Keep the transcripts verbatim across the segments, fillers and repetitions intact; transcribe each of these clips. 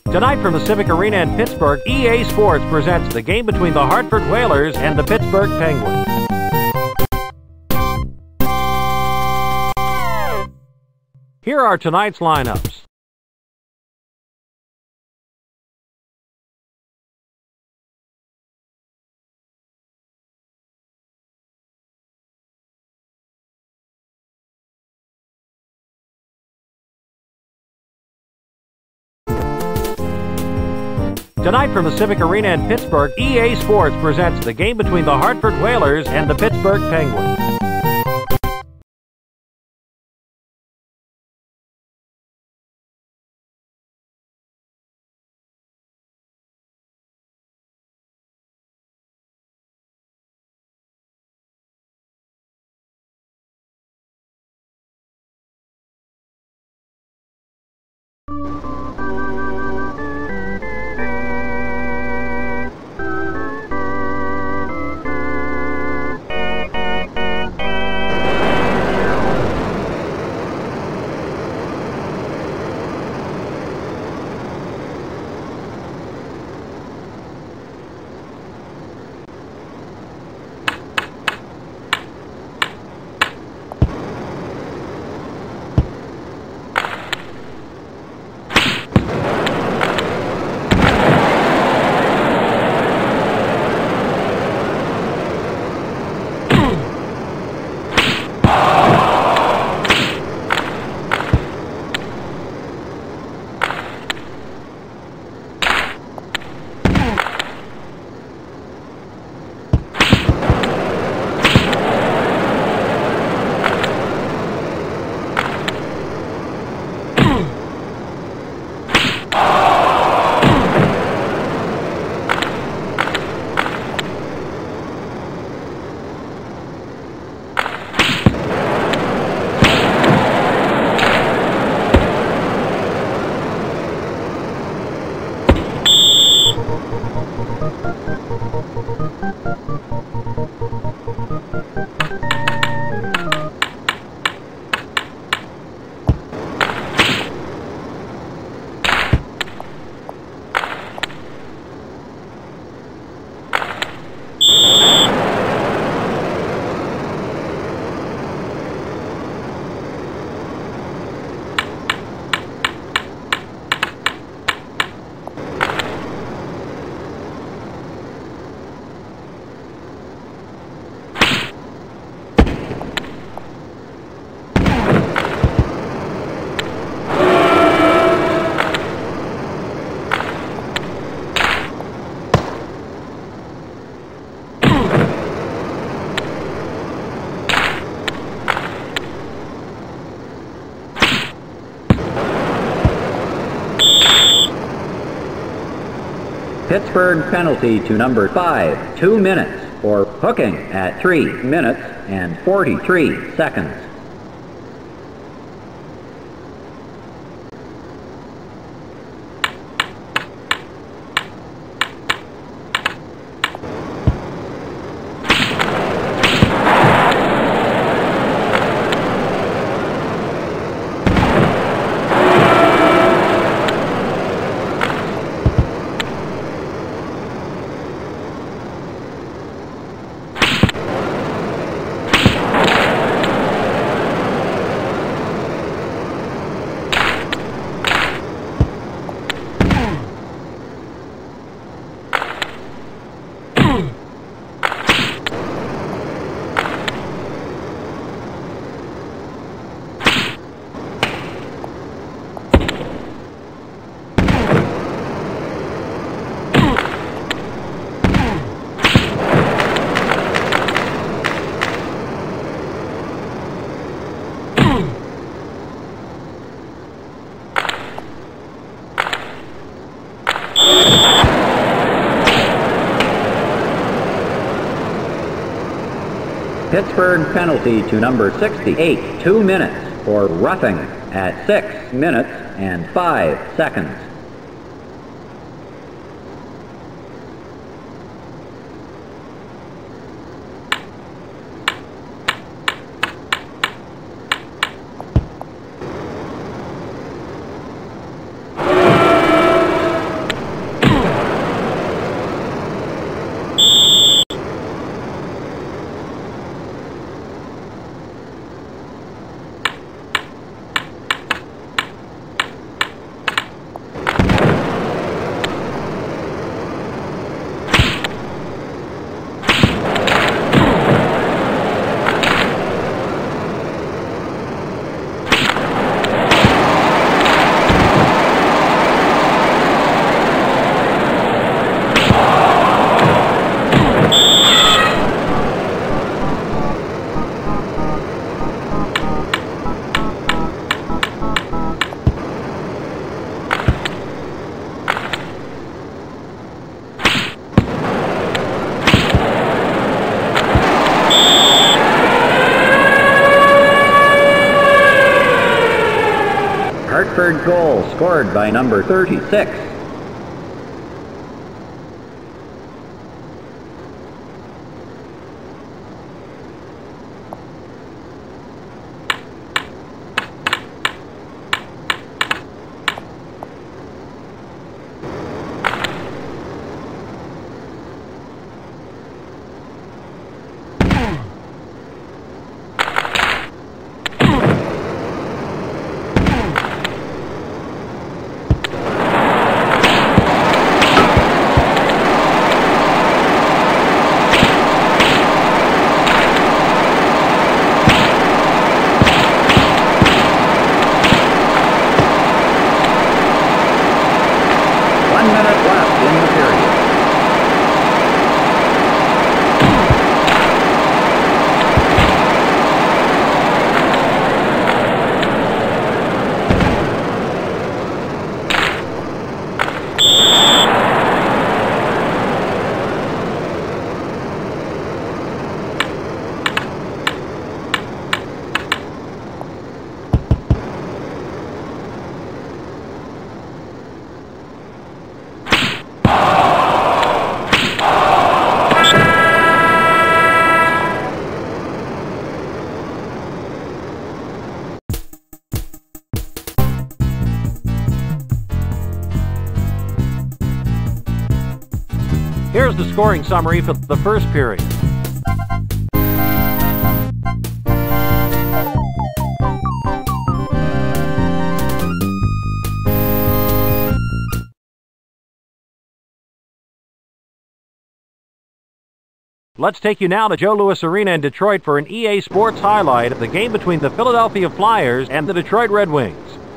Tonight from the Civic Arena in Pittsburgh, E A Sports presents the game between the Hartford Whalers and the Pittsburgh Penguins. Here are tonight's lineups. Tonight from the Civic Arena in Pittsburgh, E A Sports presents the game between the Hartford Whalers and the Pittsburgh Penguins. Pittsburgh penalty to number five, two minutes for hooking at three minutes and forty-three seconds. Pittsburgh penalty to number sixty-eight, two minutes for roughing at six minutes and five seconds. third goal scored by number thirty-six. Here's the scoring summary for the first period. Let's take you now to Joe Louis Arena in Detroit for an E A Sports highlight of the game between the Philadelphia Flyers and the Detroit Red Wings.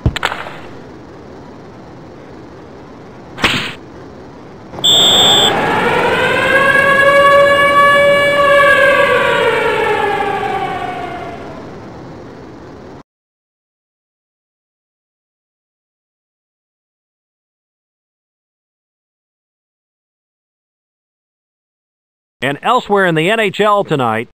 And elsewhere in the N H L tonight,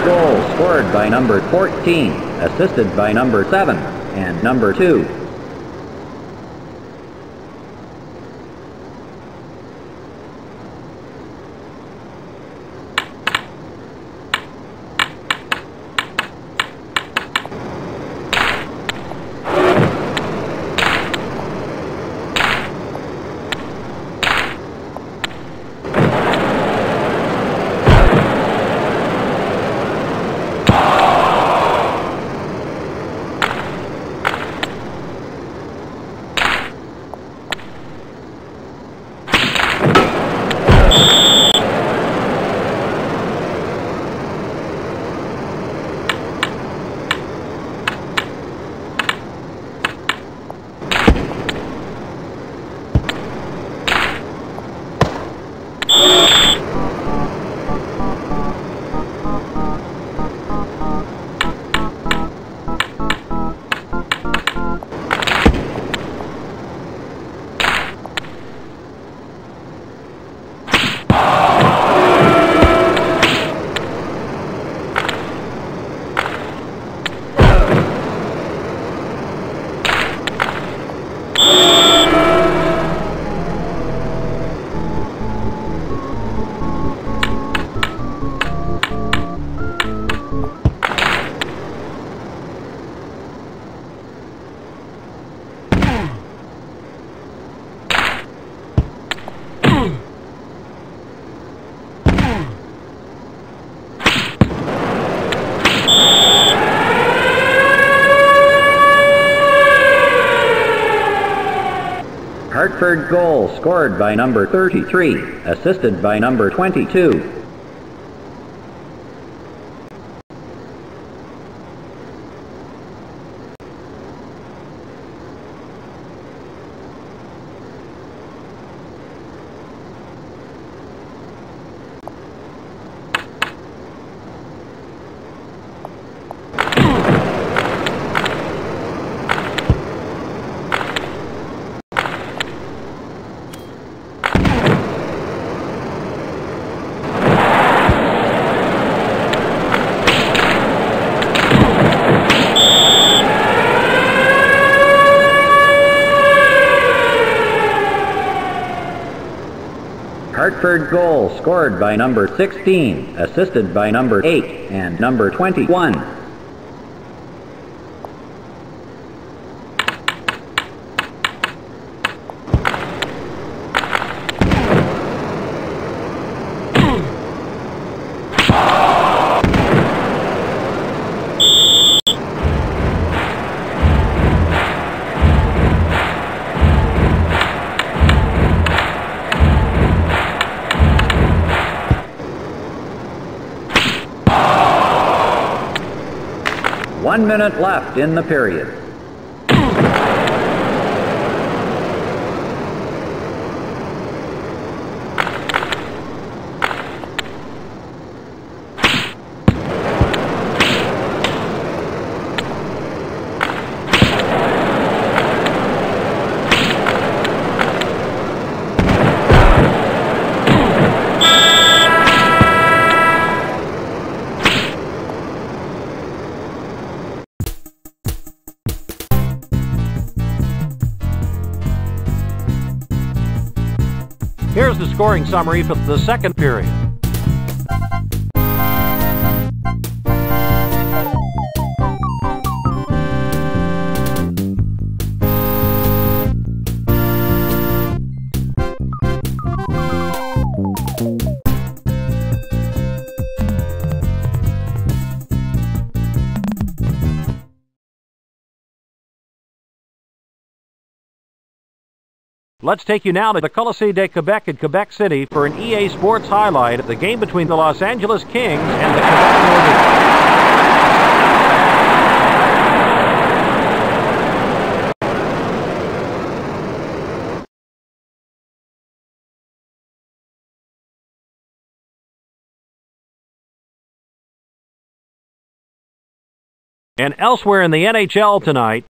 goal scored by number fourteen, assisted by number seven and number two. Hartford goal scored by number thirty-three, assisted by number twenty-two. Hartford goal scored by number sixteen, assisted by number eight and number twenty-one. One minute left in the period. Here's the scoring summary for the second period. Let's take you now to the Colisée de Quebec in Quebec City for an E A Sports highlight of the game between the Los Angeles Kings and the Quebec Nordiques. And elsewhere in the N H L tonight,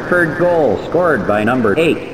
Hartford goal scored by number eight.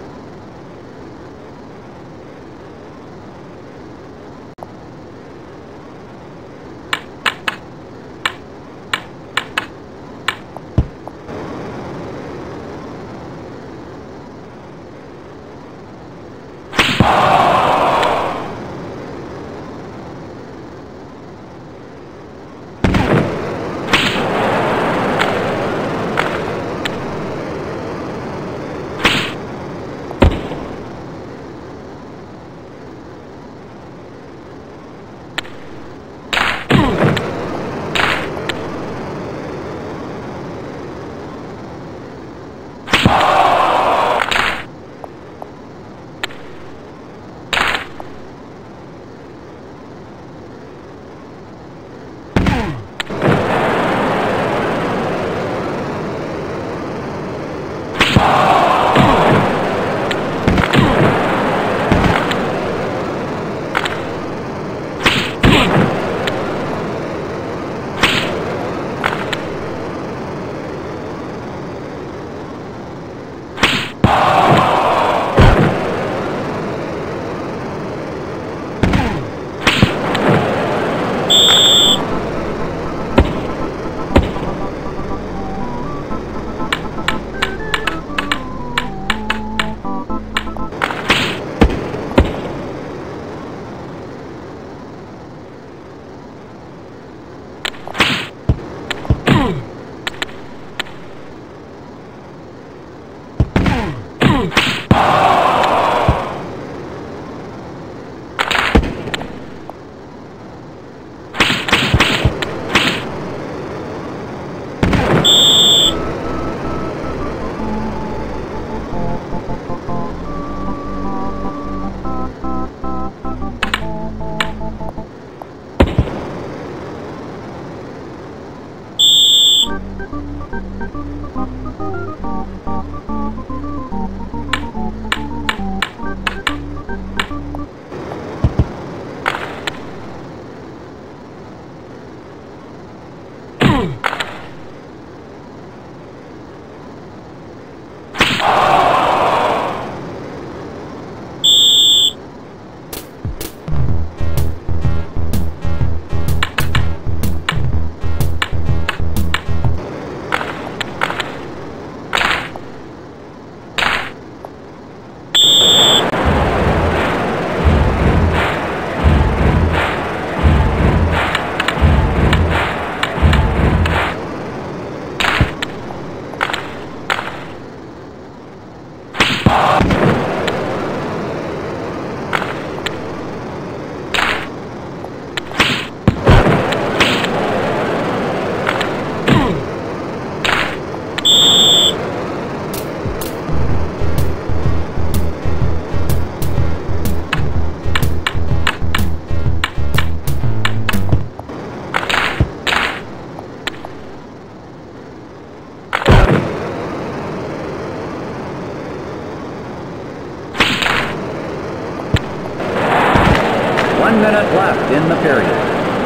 One minute left in the period.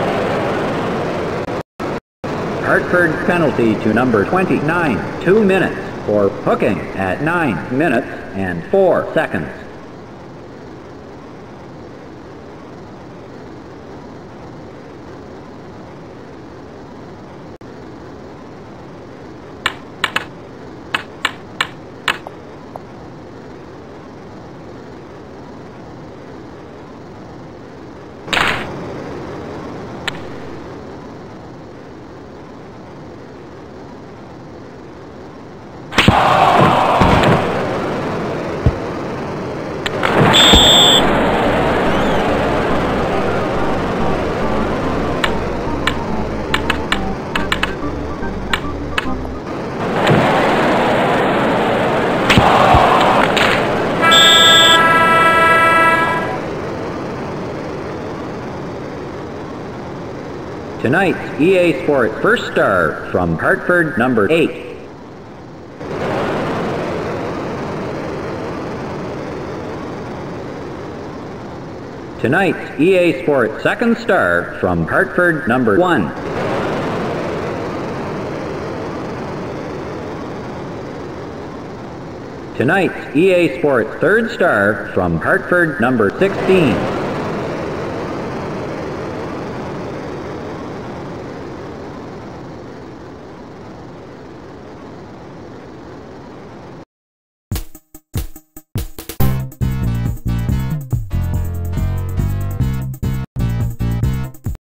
Hartford penalty to number twenty-nine, two minutes for hooking at nine minutes and four seconds. Tonight's E A Sports first star from Hartford, number eight. Tonight's E A Sports second star from Hartford, number one. Tonight's E A Sports third star from Hartford, number sixteen.